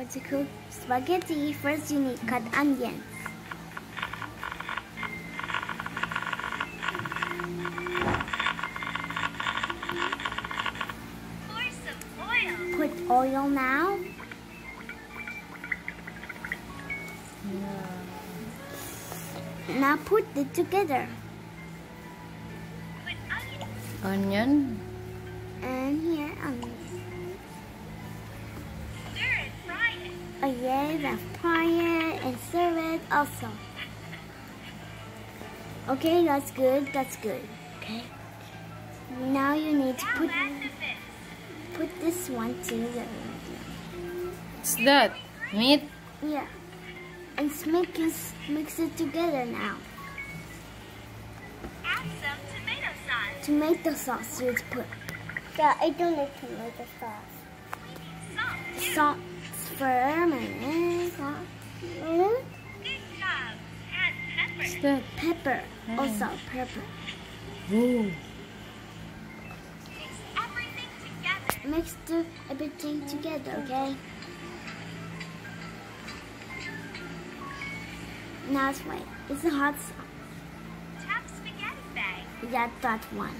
For to cook spaghetti, first you need cut onions. Pour some oil. Put oil now. Now put it together. Put onion. Onion. And here onions. Stir and fry it. Oh yeah, then fry it and serve it also. Okay, that's good. That's good. Okay. Now you need to Now add the fish. put this one together. What's that? Meat? Yeah. And mix it together now. Add some tomato sauce. Tomato sauce you put. Yeah, I don't like tomato sauce. Salt. Too. Salt for mayonnaise. Good job. Add pepper. What's that? Pepper. Also pepper. Ooh. Mix everything together. Mix everything together, okay? Now it's right. It's a hot sauce. Tap spaghetti bag. Yeah, that one.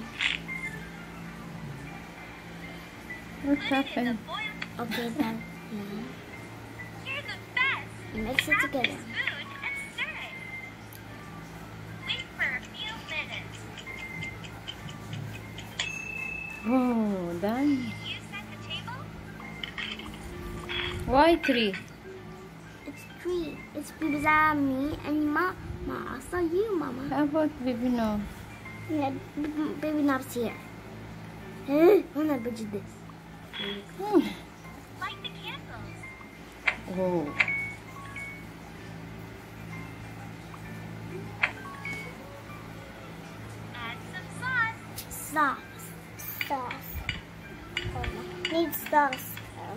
What Put it in the happened? boiling. Okay, then. You're the best. Mix it Grab together. the spoon and stir it. Wait for a few minutes. Oh, done. You set the table. Why 3? It's 3. It's pizza, me, and Mama. Also you, Mama. How about baby no? Yeah, baby Nob's here. When I put this. Light the candles. Oh. Add some sauce. Sauce. Need sauce.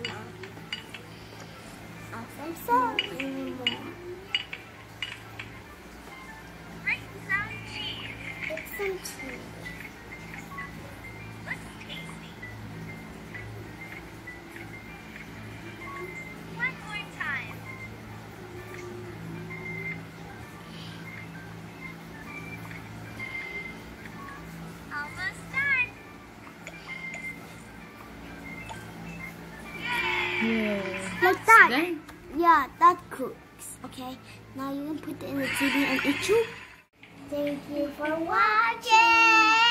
Some sauce. More. Grate some cheese. Get some cheese. Looks tasty. One more time. Almost done. Yay! Yeah. Like that. Done. Yeah, that cooks. Okay, now you can put it in the TV and eat you. Thank you for watching.